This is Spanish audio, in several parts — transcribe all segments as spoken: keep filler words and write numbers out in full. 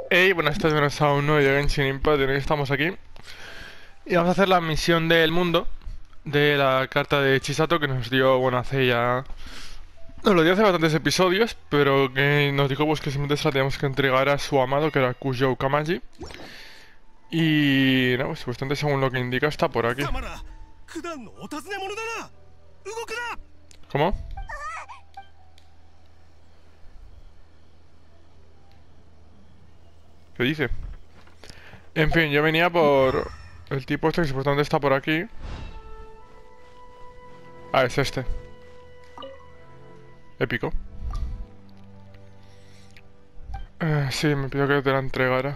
Hey, buenas tardes, bienvenidos a un nuevo video de Genshin Impact. Y hoy estamos aquí y vamos a hacer la misión del mundo de la carta de Chisato que nos dio, bueno, hace ya... Nos lo dio hace bastantes episodios, pero que nos dijo pues que simplemente se la teníamos que entregar a su amado, que era Kujou Kamaji. Y... no, pues supuestamente según lo que indica está por aquí. ¿Cómo? ¿Qué dice? En fin, yo venía por el tipo este que supuestamente está por aquí. Ah, es este. Épico. Eh, sí, me pidió que te la entregara.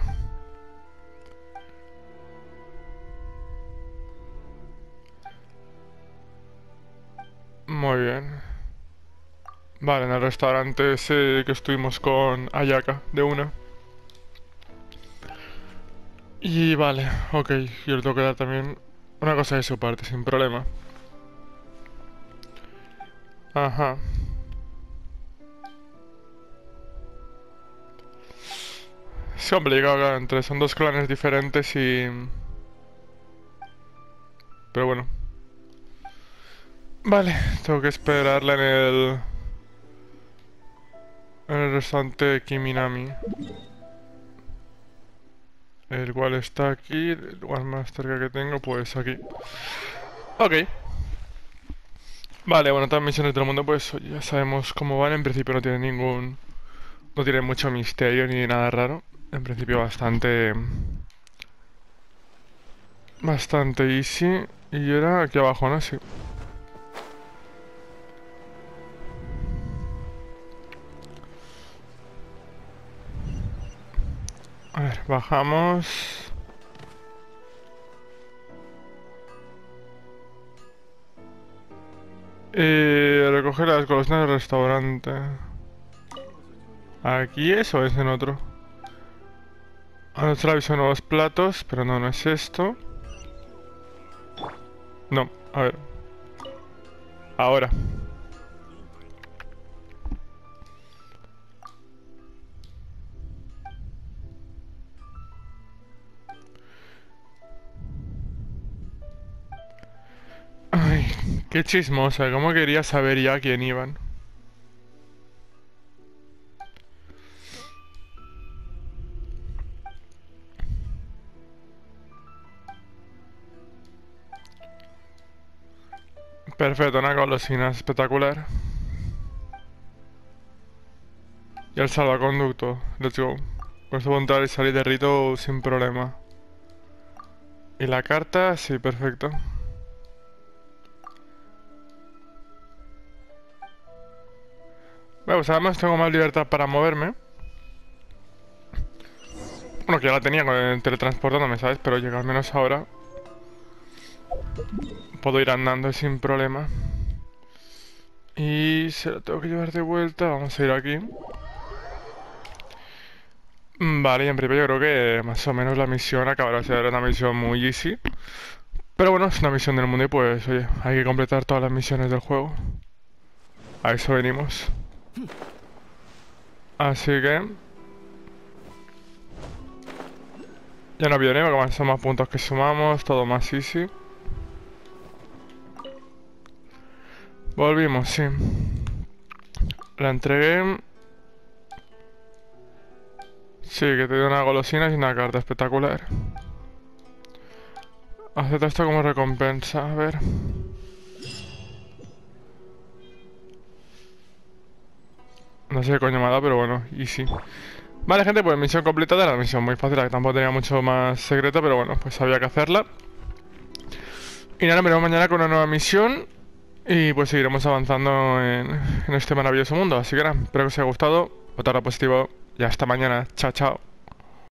Muy bien. Vale, en el restaurante ese que estuvimos con Ayaka, de una. Y vale, ok, yo le tengo que dar también una cosa de su parte, sin problema. Ajá. Es complicado, claro, entre son dos clanes diferentes y... Pero bueno. Vale, tengo que esperarla en el... En el restaurante Kiminami. El cual está aquí, el lugar más cerca que tengo, pues aquí. Ok. Vale, bueno, todas las misiones del mundo, pues ya sabemos cómo van. En principio no tiene ningún... No tiene mucho misterio ni nada raro. En principio bastante... Bastante easy. Y era aquí abajo, ¿no? Sí. A ver, bajamos. Y recoger las golosinas del restaurante. ¿Aquí es o es en otro? Ahora se le aviso nuevos platos, pero no, no es esto. No, a ver. Ahora. Ay, qué chismosa, cómo quería saber ya quién iban. Perfecto, una golosina espectacular. Y el salvaconducto, let's go. Con esto puedo entrar y salir de rito sin problema. Y la carta, sí, perfecto. Bueno, pues además tengo más libertad para moverme. Bueno, que ya la tenía con el teletransportándome, ¿sabes? Pero llega al menos ahora. Puedo ir andando sin problema. Y se lo tengo que llevar de vuelta. Vamos a ir aquí. Mm, Vale, y en principio yo creo que más o menos la misión acabará de ser una misión muy easy. Pero bueno, es una misión del mundo y pues, oye, hay que completar todas las misiones del juego. A eso venimos. Así que... Ya no viene, porque son más puntos que sumamos, todo más easy. Volvimos, sí. La entregué. Sí, que te dio una golosina y una carta espectacular. Acepta esto como recompensa, a ver. No sé qué coño me ha dado, pero bueno, easy. Vale, gente, pues misión completada. Era una misión muy fácil, que tampoco tenía mucho más secreto, pero bueno, pues había que hacerla. Y nada, nos veremos mañana con una nueva misión. Y pues seguiremos avanzando en, en este maravilloso mundo. Así que nada, espero que os haya gustado. Votar a positivo y hasta mañana. Chao, chao.